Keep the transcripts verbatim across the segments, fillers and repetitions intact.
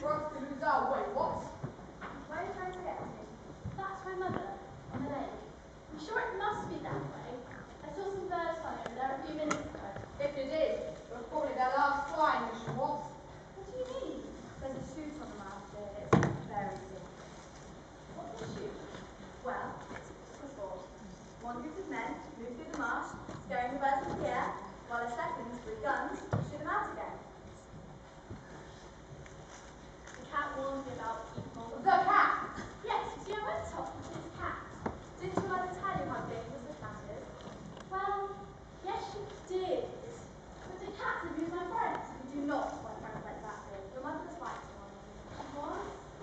for us to lose our way, what? Where are you trying to get to? That's my mother, on the lake. I'm sure it must be that way. I saw some birds flying over there a few minutes ago. If you did, it was probably their last flying mission, what? What do you mean? There's a shoot on the mast here. It's very sick. What's a shoot? Well, it's a sport. One group of men move through the marsh, scaring the birds into the air, while a second, with guns, shoot them out again. The cat warned me about people. The cat! Yes, you see, I went off with this cat. Didn't your mother tell you how dangerous the cat is? Well, yes, she did. But the cats abuse my friends. You do not want friends like that here. Your mother was right to one of them. She was?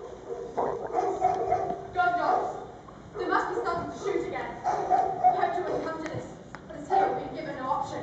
Gun dogs! They must be starting to shoot again. We hoped you wouldn't come to this, but as here we've been given no option.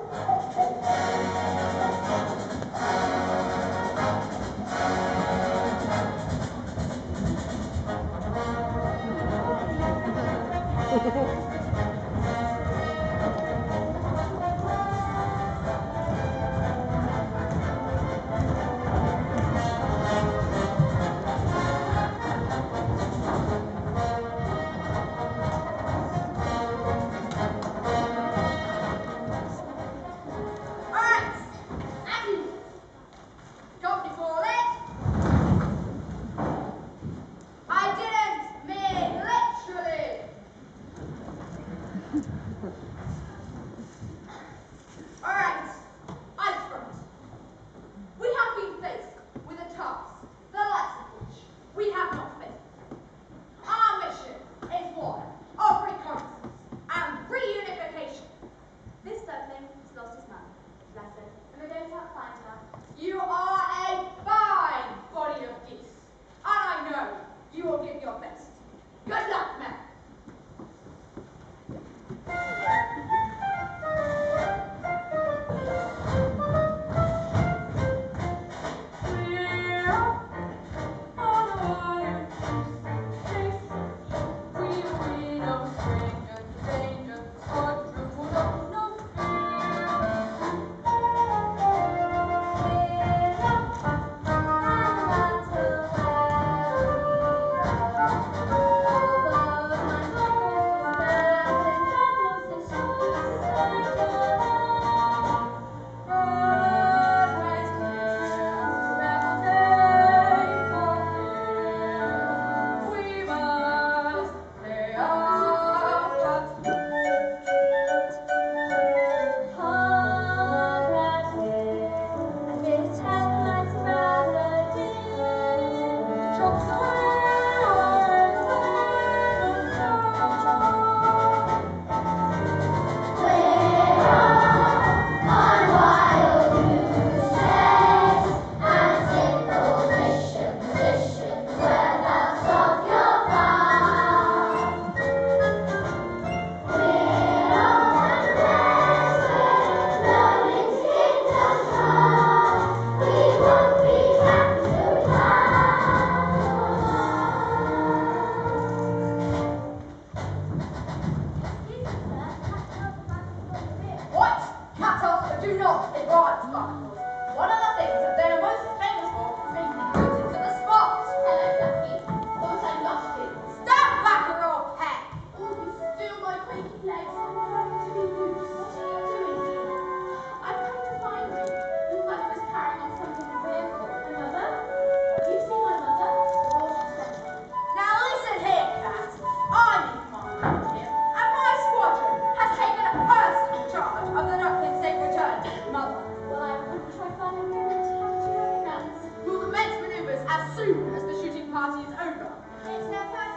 You are a fine body of geese, and I know you will give your best. Good luck, men. We'll commence manoeuvres as soon as the shooting party is over. It's never